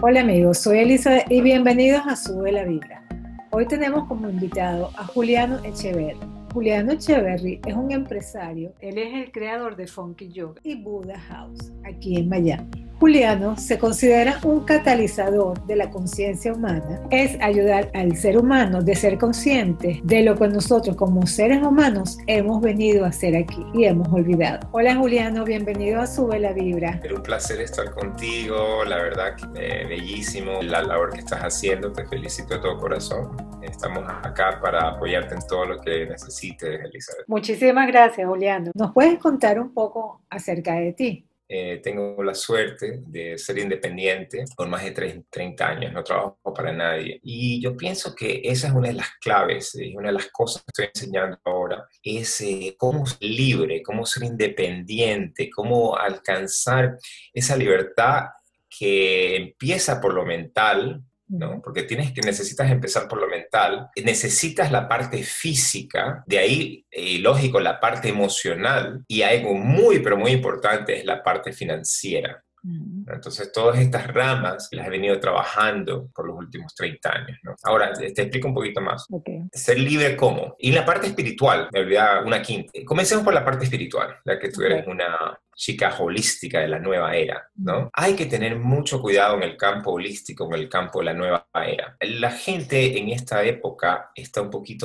Hola amigos, soy Elizabeth y bienvenidos a Sube la Vibra. Hoy tenemos como invitado a Juliano Echeverry. Juliano Echeverry es un empresario, él es el creador de Funky Yoga y Buddha House, aquí en Miami. Juliano se considera un catalizador de la conciencia humana, es ayudar al ser humano de ser consciente de lo que nosotros como seres humanos hemos venido a hacer aquí y hemos olvidado. Hola Juliano, bienvenido a Sube la Vibra. Es un placer estar contigo, la verdad que bellísimo la labor que estás haciendo, te felicito de todo corazón. Estamos acá para apoyarte en todo lo que necesites, Elizabeth. Muchísimas gracias, Juliano. ¿Nos puedes contar un poco acerca de ti? Tengo la suerte de ser independiente por más de 30 años, no trabajo para nadie. Y yo pienso que esa es una de las claves, una de las cosas que estoy enseñando ahora, es cómo ser libre, cómo ser independiente, cómo alcanzar esa libertad que empieza por lo mental, ¿no? Porque necesitas empezar por lo mental, necesitas la parte física, de ahí, lógico, la parte emocional, y algo muy, pero muy importante es la parte financiera. Entonces, todas estas ramas las he venido trabajando por los últimos 30 años, ¿no? Ahora, te explico un poquito más. Okay. Ser libre, ¿cómo? Y la parte espiritual, me olvidaba una quinta. Comencemos por la parte espiritual, ya que tú eres una chica holística de la nueva era, ¿no? Hay que tener mucho cuidado en el campo holístico, en el campo de la nueva era. La gente en esta época estamos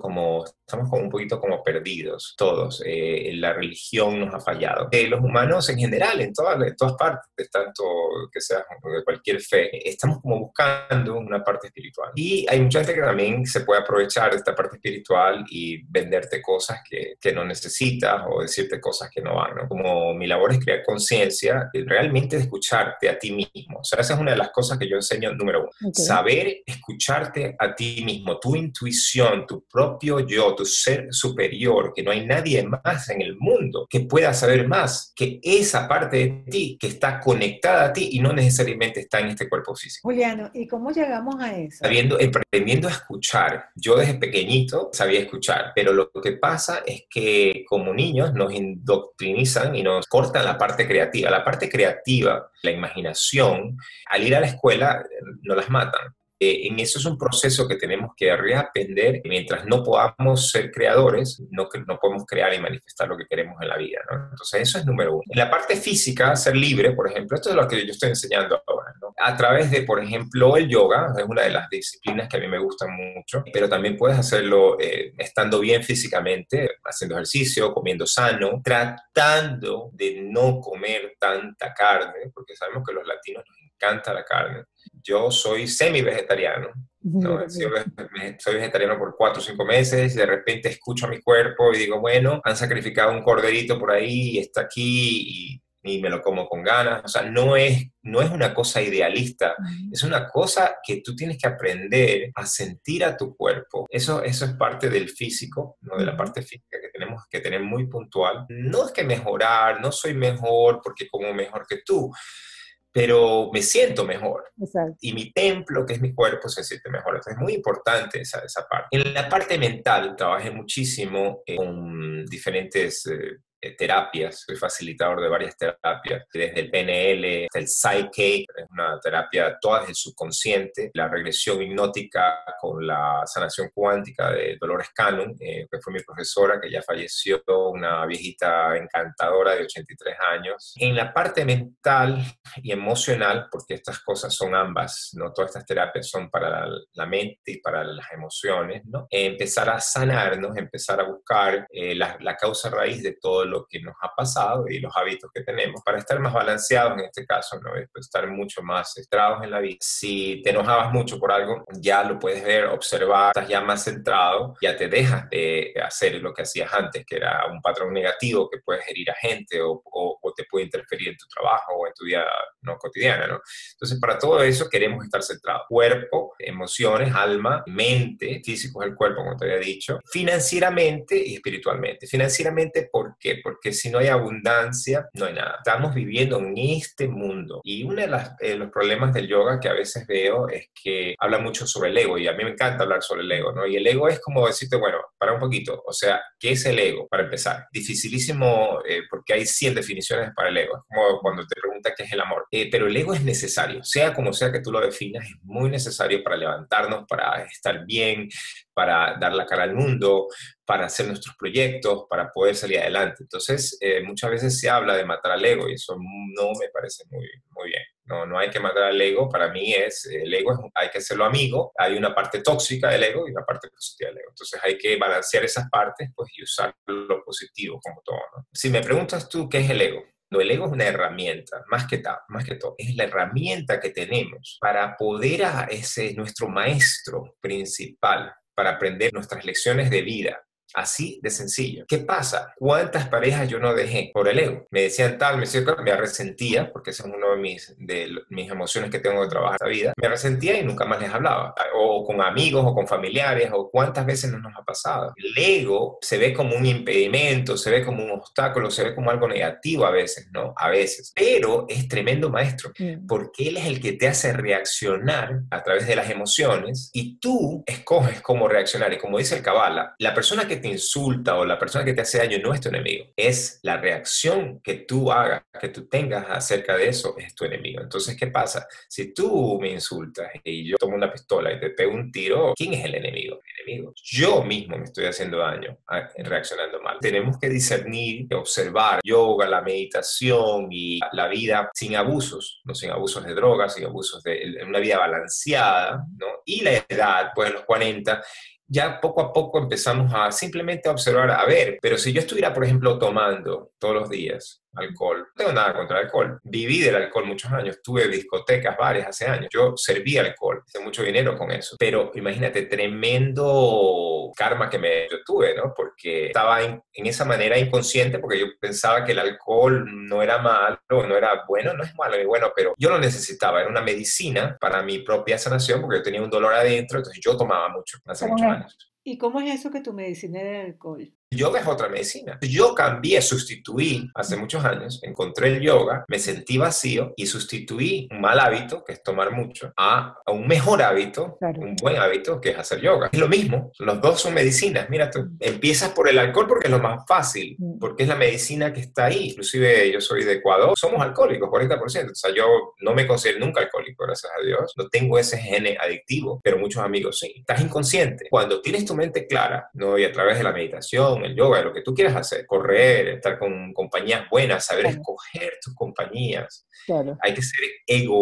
como un poquito como perdidos, todos. La religión nos ha fallado. Los humanos en general, en todas partes, tanto que seas de cualquier fe, estamos como buscando una parte espiritual. Y hay mucha gente que también se puede aprovechar de esta parte espiritual y venderte cosas que no necesitas o decirte cosas que no van, ¿no? Como mi labor es crear conciencia, realmente de escucharte a ti mismo. O sea, esa es una de las cosas que yo enseño, número uno. Okay. Saber escucharte a ti mismo, tu intuición, tu propio yo, tu ser superior, que no hay nadie más en el mundo que pueda saber más que esa parte de ti que está conectada a ti y no necesariamente está en este cuerpo físico. Juliano, ¿y cómo llegamos a eso? Aprendiendo a escuchar. Yo desde pequeñito sabía escuchar, pero lo que pasa es que como niños nos indoctrinizan y nos cortan la parte creativa. La parte creativa, la imaginación, al ir a la escuela nos las matan. En eso es un proceso que tenemos que reaprender. Mientras no podamos ser creadores, no podemos crear y manifestar lo que queremos en la vida, ¿no? Entonces eso es número uno. En la parte física, ser libre, por ejemplo, esto es lo que yo estoy enseñando ahora, ¿no? A través de, por ejemplo, el yoga, es una de las disciplinas que a mí me gustan mucho, pero también puedes hacerlo estando bien físicamente, haciendo ejercicio, comiendo sano, tratando de no comer tanta carne, porque sabemos que a los latinos nos encanta la carne. Yo soy semi-vegetariano, ¿no? Soy vegetariano por 4 o 5 meses, y de repente escucho a mi cuerpo y digo, bueno, han sacrificado un corderito por ahí y está aquí y me lo como con ganas. O sea, no es una cosa idealista, es una cosa que tú tienes que aprender a sentir a tu cuerpo. Eso es parte del físico, ¿no? De la parte física que tenemos que tener muy puntual. No es que mejorar, no soy mejor porque como mejor que tú, pero me siento mejor. Exacto. Y mi templo, que es mi cuerpo, se siente mejor. Entonces es muy importante esa parte. En la parte mental trabajé muchísimo con diferentes terapias. Soy facilitador de varias terapias, desde el PNL hasta el Psyche, es una terapia toda desde el subconsciente, la regresión hipnótica con la sanación cuántica de Dolores Cannon, que fue mi profesora, que ya falleció, una viejita encantadora de 83 años. En la parte mental y emocional, porque estas cosas son ambas, ¿no? Todas estas terapias son para la mente y para las emociones, ¿no? Empezar a sanarnos, empezar a buscar la causa raíz de todo lo que nos ha pasado y los hábitos que tenemos para estar más balanceados en este caso, ¿no? Estar mucho más centrados en la vida. Si te enojabas mucho por algo, ya lo puedes ver, observar, estás ya más centrado, ya te dejas de hacer lo que hacías antes, que era un patrón negativo que puedes herir a gente o te puede interferir en tu trabajo o en tu vida no cotidiana, ¿no? Entonces, para todo eso queremos estar centrados. Cuerpo, emociones, alma, mente, físico es el cuerpo, como te había dicho, financieramente y espiritualmente. Financieramente, ¿por qué? Porque si no hay abundancia, no hay nada. Estamos viviendo en este mundo. Y uno de los problemas del yoga que a veces veo es que habla mucho sobre el ego, y a mí me encanta hablar sobre el ego, ¿no? Y el ego es como decirte, bueno, para un poquito, o sea, ¿qué es el ego? Para empezar, dificilísimo porque hay 100 definiciones definiciones para el ego. Es como cuando te preguntan qué es el amor. Pero el ego es necesario, sea como sea que tú lo definas, es muy necesario para levantarnos, para estar bien, para dar la cara al mundo, para hacer nuestros proyectos, para poder salir adelante. Entonces, muchas veces se habla de matar al ego y eso no me parece muy bien. No hay que matar al ego. Para mí el ego hay que hacerlo amigo. Hay una parte tóxica del ego y una parte positiva del ego. Entonces hay que balancear esas partes pues, y usar lo positivo como todo, ¿no? Si me preguntas tú qué es el ego, no, el ego es una herramienta, más que todo. Es la herramienta que tenemos para poder ese nuestro maestro principal, para aprender nuestras lecciones de vida. Así de sencillo. ¿Qué pasa? ¿Cuántas parejas yo no dejé por el ego? Me decían tal, me decían tal, me resentía, porque esa es una de mis emociones que tengo de trabajar esta vida. Me resentía y nunca más les hablaba. O con amigos, o con familiares, o cuántas veces no nos ha pasado. El ego se ve como un impedimento, se ve como un obstáculo, se ve como algo negativo a veces, ¿no? A veces. Pero es tremendo maestro, porque él es el que te hace reaccionar a través de las emociones y tú escoges cómo reaccionar. Y como dice el Kabbalah, la persona que te insulta o la persona que te hace daño no es tu enemigo, es la reacción que tú hagas, que tú tengas acerca de eso, es tu enemigo. Entonces, ¿qué pasa? Si tú me insultas y yo tomo una pistola y te pego un tiro, ¿quién es el enemigo? El enemigo. Yo mismo me estoy haciendo daño reaccionando mal. Tenemos que discernir, observar yoga, la meditación y la vida sin abusos, no sin abusos de drogas, sin abusos de una vida balanceada, ¿no? Y la edad, pues los 40, ya poco a poco empezamos a simplemente observar, a ver, pero si yo estuviera, por ejemplo, tomando todos los días alcohol, no tengo nada contra el alcohol, viví del alcohol muchos años, tuve discotecas varias hace años, yo serví alcohol, hice mucho dinero con eso, pero imagínate, tremendo karma que yo tuve, ¿no? Porque estaba en esa manera inconsciente, porque yo pensaba que el alcohol no era malo, no era bueno, no es malo ni bueno, pero yo lo necesitaba, era una medicina para mi propia sanación, porque yo tenía un dolor adentro, entonces yo tomaba mucho hace muchos años. ¿Y cómo es eso que tu medicina era el alcohol? El yoga es otra medicina. Yo cambié, sustituí hace muchos años, encontré el yoga, me sentí vacío y sustituí un mal hábito, que es tomar mucho, a un mejor hábito, Claro. un buen hábito, que es hacer yoga. Es lo mismo, los dos son medicinas. Mira tú, empiezas por el alcohol porque es lo más fácil, porque es la medicina que está ahí. Inclusive yo soy de Ecuador, somos alcohólicos, 40%. O sea, yo no me considero nunca alcohólico, gracias a Dios. No tengo ese gene adictivo, pero muchos amigos sí. Estás inconsciente. Cuando tienes tu mente clara, ¿no? Y a través de la meditación, el yoga, lo que tú quieras hacer, correr, estar con compañías buenas, saber escoger tus compañías. Claro. Hay que ser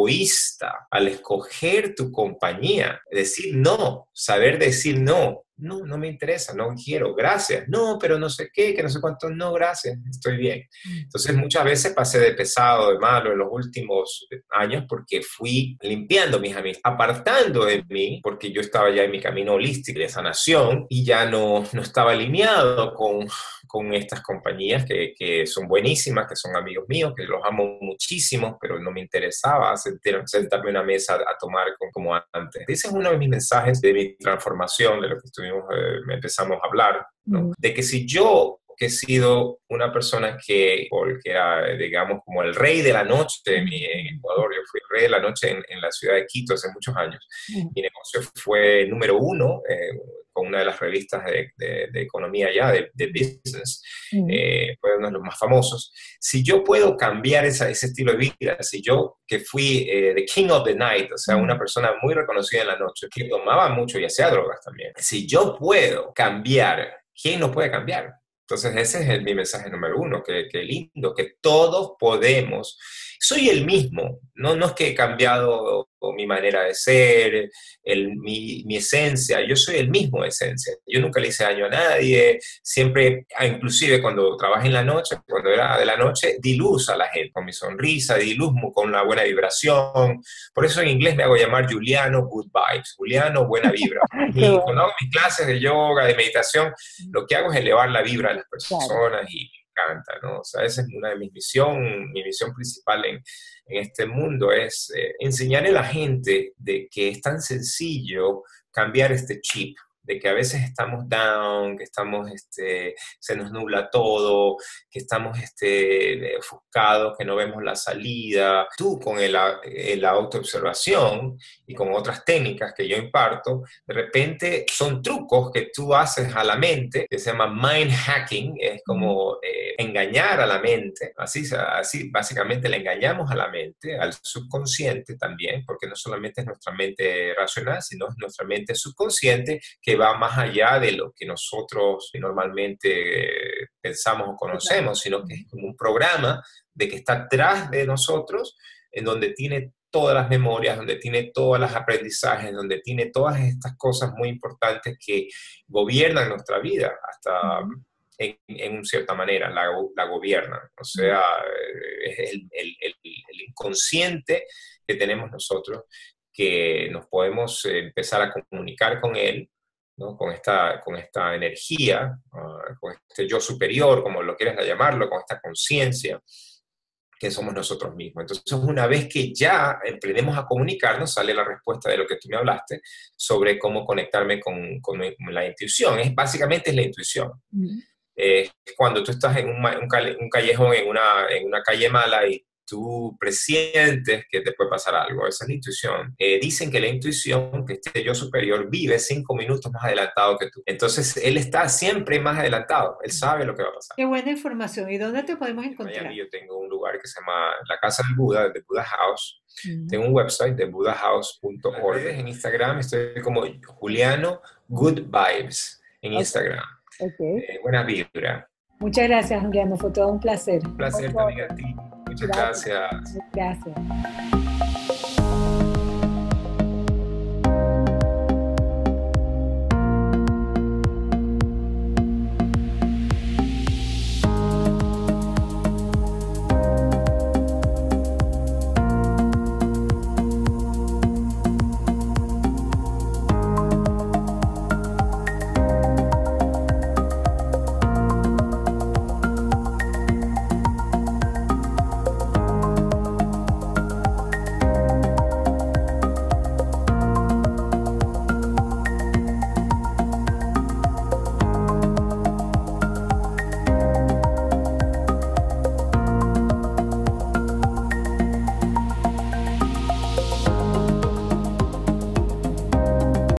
egoísta al escoger tu compañía, decir no, saber decir no. No me interesa, no quiero, gracias. No, pero no sé qué, que no sé cuánto, no, gracias, estoy bien. Entonces muchas veces pasé de pesado, de malo en los últimos años porque fui limpiando mis amigos, apartando de mí, porque yo estaba ya en mi camino holístico de sanación y ya no estaba alineado con estas compañías que son buenísimas, que son amigos míos, que los amo muchísimo, pero no me interesaba sentarme en una mesa a tomar como antes. Ese es uno de mis mensajes de mi transformación, de lo que empezamos a hablar, ¿no? De que si yo, que he sido una persona porque era, digamos, como el rey de la noche en Ecuador, yo fui el rey de la noche en la ciudad de Quito hace muchos años. Mi negocio fue número 1 con una de las revistas de economía allá, de business, fue uno de los más famosos. Si yo puedo cambiar ese estilo de vida, si yo que fui the king of the night, o sea, una persona muy reconocida en la noche, que tomaba mucho y hacía drogas también, si yo puedo cambiar, ¿quién no puede cambiar? Entonces ese es mi mensaje número 1, que lindo, que todos podemos. Soy el mismo, no es que he cambiado mi manera de ser, mi esencia, yo soy el mismo esencia. Yo nunca le hice daño a nadie, siempre, inclusive cuando trabajé en la noche, cuando era de la noche, di luz a la gente, con mi sonrisa, di luz con una buena vibración. Por eso en inglés me hago llamar Juliano Good Vibes, Juliano Buena Vibra. Y cuando hago mis clases de yoga, de meditación, lo que hago es elevar la vibra de las personas y encanta, ¿no? O sea, esa es una de mi misión principal en este mundo es enseñarle a la gente de que es tan sencillo cambiar este chip de que a veces estamos down, que estamos, se nos nubla todo, que estamos ofuscados, que no vemos la salida. Tú con la autoobservación y con otras técnicas que yo imparto, de repente son trucos que tú haces a la mente, que se llama mind hacking, es como engañar a la mente, así básicamente le engañamos a la mente, al subconsciente también, porque no solamente es nuestra mente racional, sino es nuestra mente subconsciente que va más allá de lo que nosotros normalmente pensamos o conocemos, sino que es como un programa de que está atrás de nosotros, en donde tiene todas las memorias, donde tiene todos los aprendizajes, donde tiene todas estas cosas muy importantes que gobiernan nuestra vida, hasta en cierta manera la gobiernan. O sea, es el inconsciente que tenemos nosotros, que nos podemos empezar a comunicar con él, ¿no? Con esta energía, con este yo superior, como lo quieras llamarlo, con esta conciencia que somos nosotros mismos. Entonces, una vez que ya emprendemos a comunicarnos, sale la respuesta de lo que tú me hablaste sobre cómo conectarme con la intuición. Básicamente es la intuición. Cuando tú estás en un callejón, en una calle mala y tú presientes que te puede pasar algo, esa es la intuición. Dicen que la intuición, que este yo superior, vive 5 minutos más adelantado que tú. Entonces, él está siempre más adelantado, él sabe lo que va a pasar. Qué buena información. ¿Y dónde te podemos encontrar? En Miami yo tengo un lugar que se llama La Casa del Buda, de Buddha House. Tengo un website de buddhahouse.org. En Instagram estoy como Juliano Good Vibes en Instagram. Buena vibra. Muchas gracias, Juliano. Fue todo un placer. Un placer también a ti. Muchas gracias. Gracias.